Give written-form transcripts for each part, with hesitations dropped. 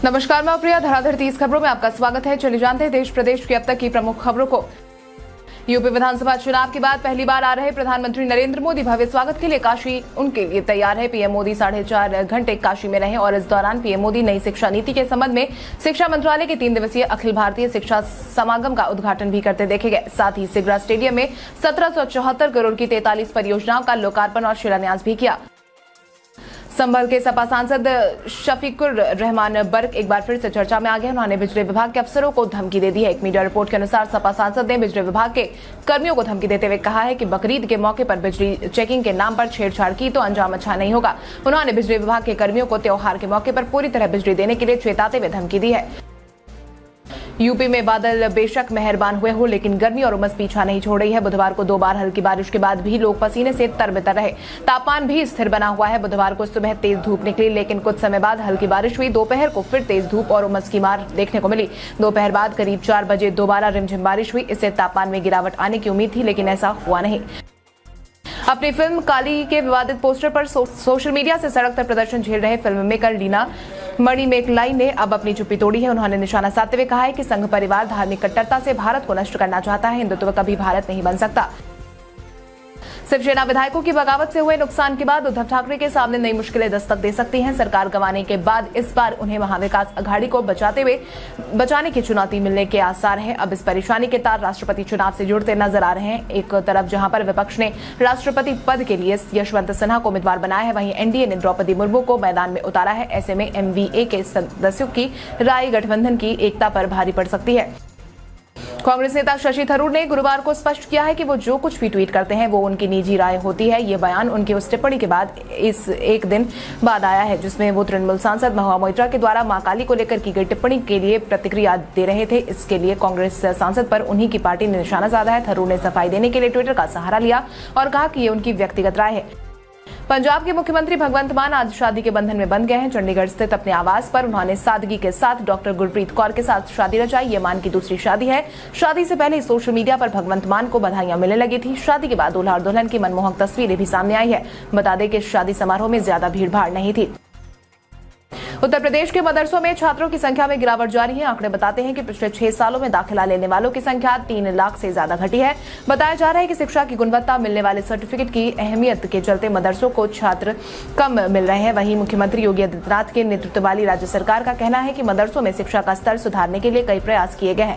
नमस्कार, मैं प्रिया। धराधर 30 खबरों में आपका स्वागत है। चलिए जानते हैं देश प्रदेश की अब तक की प्रमुख खबरों को। यूपी विधानसभा चुनाव के बाद पहली बार आ रहे प्रधानमंत्री नरेंद्र मोदी भव्य स्वागत के लिए काशी उनके लिए तैयार है। पीएम मोदी 4.5 घंटे काशी में रहे और इस दौरान पीएम मोदी नई शिक्षा नीति के संबंध में शिक्षा मंत्रालय के 3 दिवसीय अखिल भारतीय शिक्षा समागम का उद्घाटन भी करते देखे गए। साथ ही सिगरा स्टेडियम में 1774 करोड़ की 43 परियोजनाओं का लोकार्पण और शिलान्यास भी किया। संभल के सपा सांसद शफीकुर रहमान बर्क एक बार फिर से चर्चा में आ गए। उन्होंने बिजली विभाग के अफसरों को धमकी दे दी है। एक मीडिया रिपोर्ट के अनुसार सपा सांसद ने बिजली विभाग के कर्मियों को धमकी देते हुए कहा है कि बकरीद के मौके पर बिजली चेकिंग के नाम पर छेड़छाड़ की तो अंजाम अच्छा नहीं होगा। उन्होंने बिजली विभाग के कर्मियों को त्योहार के मौके पर पूरी तरह बिजली देने के लिए चेताते हुए धमकी दी है। यूपी में बादल बेशक मेहरबान हुए हो, लेकिन गर्मी और उमस पीछा नहीं छोड़ रही है। बुधवार को 2 बार हल्की बारिश के बाद भी लोग पसीने से तरबतर रहे। तापमान भी स्थिर बना हुआ है। बुधवार को सुबह तेज धूप निकली, लेकिन कुछ समय बाद हल्की बारिश हुई। दोपहर को फिर तेज धूप और उमस की मार देखने को मिली। दोपहर बाद करीब 4 बजे दोबारा रिमझिम बारिश हुई। इससे तापमान में गिरावट आने की उम्मीद थी, लेकिन ऐसा हुआ नहीं। अपनी फिल्म काली के विवादित पोस्टर पर सोशल मीडिया से सड़क तक प्रदर्शन झेल रहे फिल्म मेकर लीना मणिमेकलाई ने अब अपनी चुप्पी तोड़ी है। उन्होंने निशाना साधते हुए कहा है कि संघ परिवार धार्मिक कट्टरता से भारत को नष्ट करना चाहता है। हिंदुत्व कभी भारत नहीं बन सकता। शिवसेना विधायकों की बगावत से हुए नुकसान के बाद उद्धव ठाकरे के सामने नई मुश्किलें दस्तक दे सकती हैं। सरकार गंवाने के बाद इस बार उन्हें महाविकास अघाड़ी को बचाने की चुनौती मिलने के आसार हैं। अब इस परेशानी के तार राष्ट्रपति चुनाव से जुड़ते नजर आ रहे हैं। एक तरफ जहां पर विपक्ष ने राष्ट्रपति पद के लिए यशवंत सिन्हा को उम्मीदवार बनाया है, वहीं एनडीए ने द्रौपदी मुर्मू को मैदान में उतारा है। ऐसे में एमवीए के सदस्यों की राय गठबंधन की एकता पर भारी पड़ सकती है। कांग्रेस नेता शशि थरूर ने गुरुवार को स्पष्ट किया है कि वो जो कुछ भी ट्वीट करते हैं वो उनकी निजी राय होती है। ये बयान उनकी उस टिप्पणी के बाद एक दिन बाद आया है जिसमें वो तृणमूल सांसद महुआ मोइत्रा के द्वारा मां काली को लेकर की गई टिप्पणी के लिए प्रतिक्रिया दे रहे थे। इसके लिए कांग्रेस सांसद पर उन्हीं की पार्टी ने निशाना साधा है। थरूर ने सफाई देने के लिए ट्विटर का सहारा लिया और कहा कि ये उनकी व्यक्तिगत राय है। पंजाब के मुख्यमंत्री भगवंत मान आज शादी के बंधन में बंध गए हैं। चंडीगढ़ स्थित अपने आवास पर उन्होंने सादगी के साथ डॉक्टर गुरप्रीत कौर के साथ शादी रचाई। ये मान की दूसरी शादी है। शादी से पहले सोशल मीडिया पर भगवंत मान को बधाइयां मिलने लगी थी। शादी के बाद दूल्हा और दुल्हन की मनमोहक तस्वीरें भी सामने आई है। बता दें कि शादी समारोह में ज्यादा भीड़भाड़ नहीं थी। उत्तर प्रदेश के मदरसों में छात्रों की संख्या में गिरावट जारी है। आंकड़े बताते हैं कि पिछले 6 सालों में दाखिला लेने वालों की संख्या 3 लाख से ज्यादा घटी है। बताया जा रहा है कि शिक्षा की गुणवत्ता, मिलने वाले सर्टिफिकेट की अहमियत के चलते मदरसों को छात्र कम मिल रहे हैं। वहीं मुख्यमंत्री योगी आदित्यनाथ के नेतृत्व वाली राज्य सरकार का कहना है कि मदरसों में शिक्षा का स्तर सुधारने के लिए कई प्रयास किए गए हैं।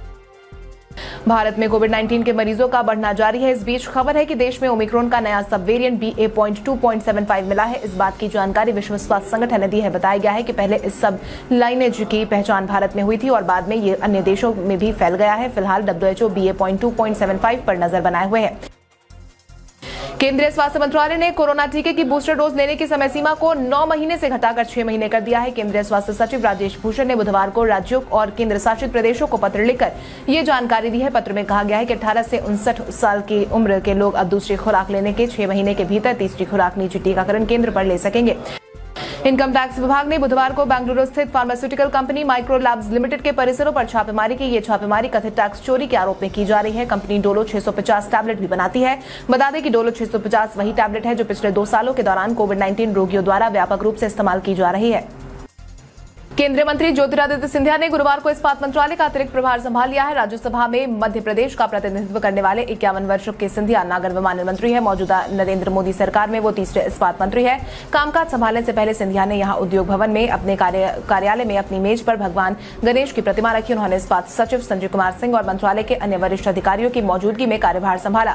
भारत में कोविड-19 के मरीजों का बढ़ना जारी है। इस बीच खबर है कि देश में ओमिक्रॉन का नया सब वेरिएंट BA.2.75 मिला है। इस बात की जानकारी विश्व स्वास्थ्य संगठन ने दी है। बताया गया है कि पहले इस सब लाइनेज की पहचान भारत में हुई थी और बाद में ये अन्य देशों में भी फैल गया है। फिलहाल WHO BA.2.75 पर नजर बनाए हुए है। केंद्रीय स्वास्थ्य मंत्रालय ने कोरोना टीके की बूस्टर डोज लेने की समय सीमा को 9 महीने से घटाकर 6 महीने कर दिया है। केंद्रीय स्वास्थ्य सचिव राजेश भूषण ने बुधवार को राज्यों और केंद्र शासित प्रदेशों को पत्र लिखकर ये जानकारी दी है। पत्र में कहा गया है कि 18 से 59 साल की उम्र के लोग अब दूसरी खुराक लेने के 6 महीने के भीतर तीसरी खुराक निजी टीकाकरण केंद्र पर ले सकेंगे। इनकम टैक्स विभाग ने बुधवार को बेंगलुरु स्थित pharmaceutical company micro labs limited के परिसरों पर छापेमारी की। ये छापेमारी कथित टैक्स चोरी के आरोप में की जा रही है। कंपनी डोलो 650 टैबलेट भी बनाती है। बता दें कि डोलो 650 वही टैबलेट है जो पिछले 2 सालों के दौरान कोविड-19 रोगियों द्वारा व्यापक रूप से इस्तेमाल की जा रही है। केंद्रीय मंत्री ज्योतिरादित्य सिंधिया ने गुरुवार को इस्पात मंत्रालय का अतिरिक्त प्रभार संभाल लिया है। राज्यसभा में मध्य प्रदेश का प्रतिनिधित्व करने वाले 51 वर्षों के सिंधिया नागर विमानन मंत्री है। मौजूदा नरेंद्र मोदी सरकार में वो तीसरे इस्पात मंत्री है। कामकाज संभालने से पहले सिंधिया ने यहां उद्योग भवन में अपने कार्यालय में अपनी मेज पर भगवान गणेश की प्रतिमा रखी। उन्होंने इस्पात सचिव संजय कुमार सिंह और मंत्रालय के अन्य वरिष्ठ अधिकारियों की मौजूदगी में कार्यभार संभाला।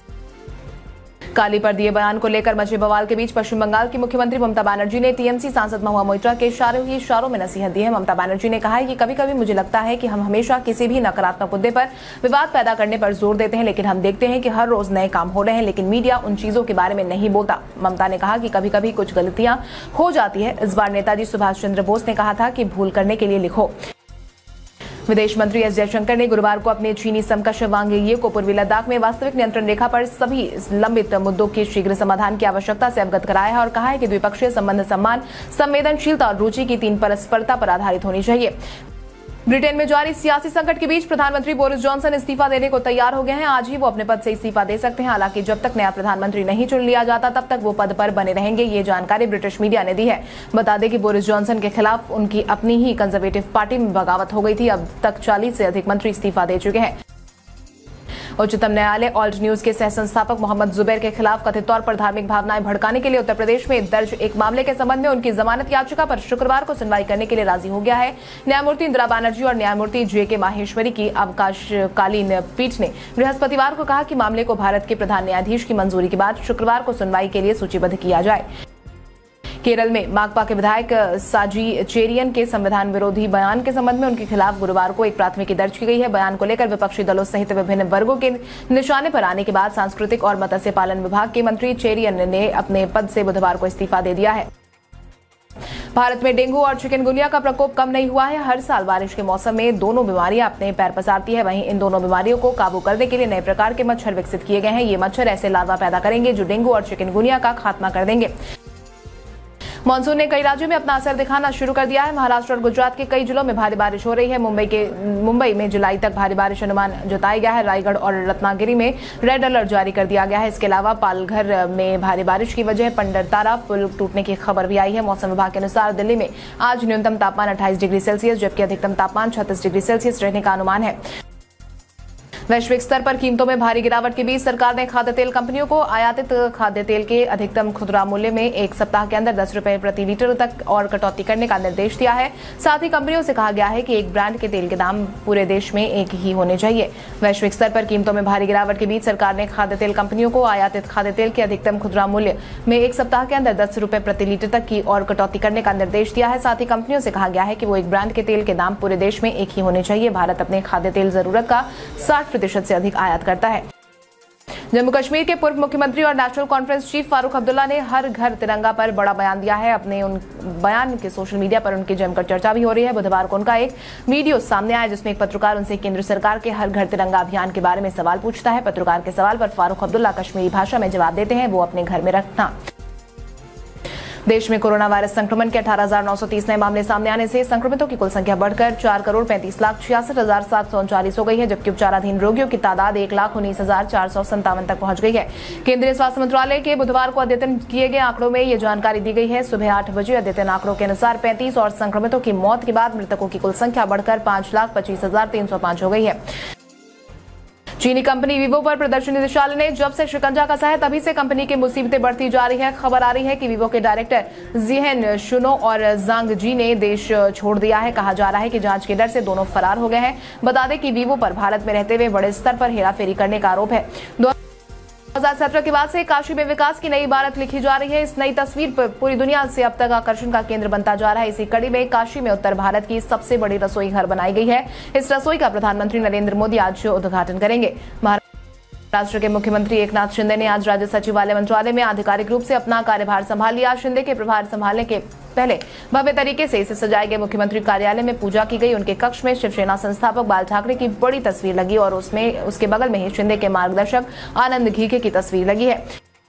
काली पर दिए बयान को लेकर मचे बवाल के बीच पश्चिम बंगाल की मुख्यमंत्री ममता बनर्जी ने टीएमसी सांसद महुआ मोइत्रा के इशारों में नसीहत दी है। ममता बनर्जी ने कहा है कि कभी कभी मुझे लगता है कि हम हमेशा किसी भी नकारात्मक मुद्दे पर विवाद पैदा करने पर जोर देते हैं, लेकिन हम देखते हैं कि हर रोज नए काम हो रहे हैं, लेकिन मीडिया उन चीजों के बारे में नहीं बोलता। ममता ने कहा कि कभी कभी कुछ गलतियां हो जाती है। इस बार नेताजी सुभाष चंद्र बोस ने कहा था कि भूल करने के लिए लिखो। विदेश मंत्री एस जयशंकर ने गुरुवार को अपने चीनी समकक्ष वांग यी को पूर्वी लद्दाख में वास्तविक नियंत्रण रेखा पर सभी लंबित मुद्दों के शीघ्र समाधान की आवश्यकता से अवगत कराया है और कहा है कि द्विपक्षीय संबंध सम्मान, संवेदनशीलता और रुचि की 3 परस्परता पर आधारित होनी चाहिए। ब्रिटेन में जारी सियासी संकट के बीच प्रधानमंत्री बोरिस जॉनसन इस्तीफा देने को तैयार हो गए हैं। आज ही वो अपने पद से इस्तीफा दे सकते हैं। हालांकि जब तक नया प्रधानमंत्री नहीं चुन लिया जाता तब तक वो पद पर बने रहेंगे, ये जानकारी ब्रिटिश मीडिया ने दी है। बता दें कि बोरिस जॉनसन के खिलाफ उनकी अपनी ही कंजर्वेटिव पार्टी में बगावत हो गई थी। अब तक 40 से अधिक मंत्री इस्तीफा दे चुके हैं। उच्चतम न्यायालय ऑल्ट न्यूज के सह संस्थापक मोहम्मद जुबैर के खिलाफ कथित तौर पर धार्मिक भावनाएं भड़काने के लिए उत्तर प्रदेश में दर्ज एक मामले के संबंध में उनकी जमानत याचिका पर शुक्रवार को सुनवाई करने के लिए राजी हो गया है। न्यायमूर्ति इंदिरा बनर्जी और न्यायमूर्ति JK माहेश्वरी की अवकाशकालीन पीठ ने बृहस्पतिवार को कहा कि मामले को भारत के प्रधान न्यायाधीश की मंजूरी के बाद शुक्रवार को सुनवाई के लिए सूचीबद्ध किया जाए। केरल में माकपा के विधायक साजी चेरियन के संविधान विरोधी बयान के संबंध में उनके खिलाफ गुरुवार को एक प्राथमिकी दर्ज की गई है। बयान को लेकर विपक्षी दलों सहित विभिन्न वर्गों के निशाने पर आने के बाद सांस्कृतिक और मत्स्य पालन विभाग के मंत्री चेरियन ने अपने पद से बुधवार को इस्तीफा दे दिया है। भारत में डेंगू और चिकनगुनिया का प्रकोप कम नहीं हुआ है। हर साल बारिश के मौसम में दोनों बीमारियां अपने पैर पसारती है। वहीं इन दोनों बीमारियों को काबू करने के लिए नए प्रकार के मच्छर विकसित किए गए हैं। ये मच्छर ऐसे लार्वा पैदा करेंगे जो डेंगू और चिकनगुनिया का खात्मा कर देंगे। मानसून ने कई राज्यों में अपना असर दिखाना शुरू कर दिया है। महाराष्ट्र और गुजरात के कई जिलों में भारी बारिश हो रही है। मुंबई में जुलाई तक भारी बारिश अनुमान जताया गया है। रायगढ़ और रत्नागिरी में रेड अलर्ट जारी कर दिया गया है। इसके अलावा पालघर में भारी बारिश की वजह पंडरतारा पुल टूटने की खबर भी आई है। मौसम विभाग के अनुसार दिल्ली में आज न्यूनतम तापमान 28 डिग्री सेल्सियस जबकि अधिकतम तापमान 36 डिग्री सेल्सियस रहने का अनुमान है। वैश्विक स्तर पर कीमतों में भारी गिरावट के बीच सरकार ने खाद्य तेल कंपनियों को आयातित खाद्य तेल के अधिकतम खुदरा मूल्य में एक सप्ताह के अंदर 10 रुपए प्रति लीटर तक और कटौती करने का निर्देश दिया है। साथ ही कंपनियों से कहा गया है कि एक ब्रांड के तेल के दाम पूरे देश में एक ही होने चाहिए। वैश्विक स्तर पर कीमतों में भारी गिरावट के बीच सरकार ने खाद्य तेल कंपनियों को आयातित खाद्य तेल के अधिकतम खुदरा मूल्य में एक सप्ताह के अंदर 10 रुपए प्रति लीटर तक की और कटौती करने का निर्देश दिया है। साथ ही कंपनियों से कहा गया है कि वो एक ब्रांड के तेल के दाम पूरे देश में एक ही होने चाहिए। भारत अपने खाद्य तेल जरूरत का 60% से अधिक आयात करता है। जम्मू कश्मीर के पूर्व मुख्यमंत्री और national conference chief Farooq Abdullah ने हर घर तिरंगा पर बड़ा बयान दिया है। अपने उन बयान के सोशल मीडिया पर उनकी जमकर चर्चा भी हो रही है। बुधवार को उनका एक वीडियो सामने आया जिसमें एक पत्रकार उनसे केंद्र सरकार के हर घर तिरंगा अभियान के बारे में सवाल पूछता है। पत्रकार के सवाल पर फारूक अब्दुल्ला कश्मीरी भाषा में जवाब देते हैं, वो अपने घर में रखना। देश में कोरोना वायरस संक्रमण के 18,930 नए मामले सामने आने से संक्रमितों की कुल संख्या बढ़कर 4,35,66,739 हो गई है, जबकि उपचाराधीन रोगियों की तादाद 1,19,457 तक पहुंच गई है। केंद्रीय स्वास्थ्य मंत्रालय के बुधवार को अद्यतन किए गए आंकड़ों में ये जानकारी दी गई है। सुबह 8 बजे अद्यतन आंकड़ों के अनुसार 35 और संक्रमितों की मौत के बाद मृतकों की कुल संख्या बढ़कर 5,25,305 हो गई है। चीनी कंपनी वीवो पर प्रदर्शन निदेशालय ने जब से शिकंजा कसा है तभी से कंपनी की मुसीबतें बढ़ती जा रही है। खबर आ रही है कि वीवो के डायरेक्टर जिहेन शुनो और जांग जी ने देश छोड़ दिया है। कहा जा रहा है कि जांच के डर से दोनों फरार हो गए हैं। बता दें कि वीवो पर भारत में रहते हुए बड़े स्तर पर हेराफेरी करने का आरोप है। 2017 के बाद से काशी में विकास की नई इबारत लिखी जा रही है। इस नई तस्वीर पर पूरी दुनिया से अब तक आकर्षण का केंद्र बनता जा रहा है। इसी कड़ी में काशी में उत्तर भारत की सबसे बड़ी रसोई घर बनाई गई है। इस रसोई का प्रधानमंत्री नरेंद्र मोदी आज उद्घाटन करेंगे। महाराष्ट्र के मुख्यमंत्री एकनाथ शिंदे ने आज राज्य सचिवालय मंत्रालय में आधिकारिक रूप से अपना कार्यभार संभाल लिया। शिंदे के प्रभार संभालने के पहले भव्य तरीके से इसे सजाए गए मुख्यमंत्री कार्यालय में पूजा की गई। उनके कक्ष में शिवसेना संस्थापक बाल ठाकरे की बड़ी तस्वीर लगी और उसके बगल में ही शिंदे के मार्गदर्शक आनंद घीके की तस्वीर लगी है।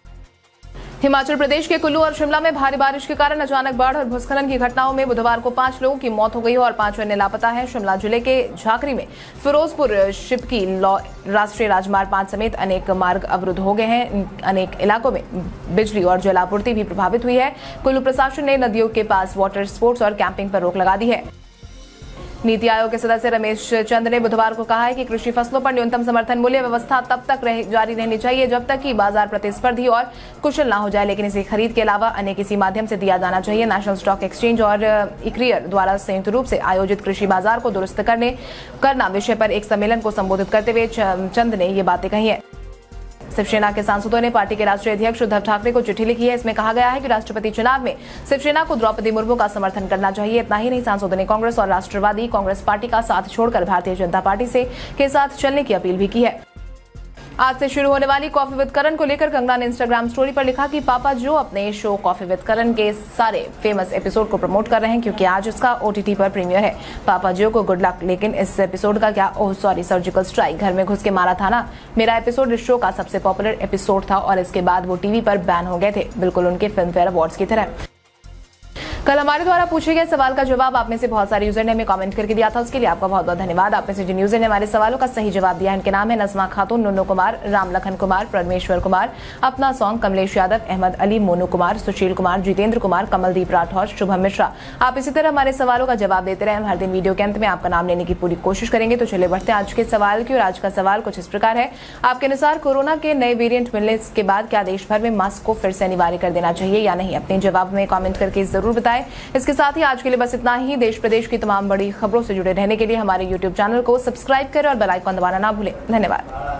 हिमाचल प्रदेश के कुल्लू और शिमला में भारी बारिश के कारण अचानक बाढ़ और भूस्खलन की घटनाओं में बुधवार को 5 लोगों की मौत हो गई और 5 अन्य लापता हैं। शिमला जिले के झाकरी में फिरोजपुर शिपकी राष्ट्रीय राजमार्ग 5 समेत अनेक मार्ग अवरुद्ध हो गए हैं। अनेक इलाकों में बिजली और जलापूर्ति भी प्रभावित हुई है। कुल्लू प्रशासन ने नदियों के पास वाटर स्पोर्ट्स और कैंपिंग पर रोक लगा दी है। नीति आयोग के सदस्य रमेश चंद ने बुधवार को कहा है कि कृषि फसलों पर न्यूनतम समर्थन मूल्य व्यवस्था तब तक जारी रहनी चाहिए जब तक कि बाजार प्रतिस्पर्धी और कुशल ना हो जाए, लेकिन इसे खरीद के अलावा अन्य किसी माध्यम से दिया जाना चाहिए। नेशनल स्टॉक एक्सचेंज और इक्रियर द्वारा संयुक्त रूप से आयोजित कृषि बाजार को दुरुस्त करना विषय पर एक सम्मेलन को संबोधित करते हुए चंद ने ये बातें कही है। शिवसेना के सांसदों ने पार्टी के राष्ट्रीय अध्यक्ष उद्धव ठाकरे को चिट्ठी लिखी है। इसमें कहा गया है कि राष्ट्रपति चुनाव में शिवसेना को द्रौपदी मुर्मू का समर्थन करना चाहिए। इतना ही नहीं, सांसदों ने कांग्रेस और राष्ट्रवादी कांग्रेस पार्टी का साथ छोड़कर भारतीय जनता पार्टी के साथ चलने की अपील भी की है। आज से शुरू होने वाली कॉफी विद करण को लेकर कंगना ने इंस्टाग्राम स्टोरी पर लिखा कि पापा जो अपने शो कॉफी विद करण के सारे फेमस एपिसोड को प्रमोट कर रहे हैं क्योंकि आज उसका OTT पर प्रीमियर है। पापा जो को गुड लक, लेकिन इस एपिसोड का क्या, ओह सॉरी, सर्जिकल स्ट्राइक, घर में घुस के मारा था ना। मेरा एपिसोड इस शो का सबसे पॉपुलर एपिसोड था और इसके बाद वो टीवी पर बैन हो गए थे, बिल्कुल उनके फिल्म फेयर अवार्ड्स की तरह। कल हमारे द्वारा पूछे गए सवाल का जवाब आप में से बहुत सारे यूजर ने हमें कमेंट करके दिया था, उसके लिए आपका बहुत बहुत धन्यवाद। आप में से जिन यूजर ने हमारे सवालों का सही जवाब दिया, इनके नाम है नज़मा खातून, नुन्नू कुमार, राम लखन कुमार, परमेश्वर कुमार, अपना सॉन्ग, कमलेश यादव, अहमद अली, मोनू कुमार, सुशील कुमार, जितेंद्र कुमार, कमलदीप राठौर, शुभम मिश्रा। आप इसी तरह हमारे सवालों का जवाब देते रहे। हम हर दिन वीडियो के अंत में आपका नाम लेने की पूरी कोशिश करेंगे। तो चलिए बढ़ते हैं आज के सवाल की। और आज का सवाल कुछ इस प्रकार है, आपके अनुसार कोरोना के नए वेरिएंट मिलने के बाद क्या देश भर में मास्क को फिर से अनिवार्य कर देना चाहिए या नहीं? अपने जवाब में कमेंट करके जरूर बताएं। इसके साथ ही आज के लिए बस इतना ही। देश प्रदेश की तमाम बड़ी खबरों से जुड़े रहने के लिए हमारे YouTube चैनल को सब्सक्राइब करें और बेल आइकन दबाना ना भूलें। धन्यवाद।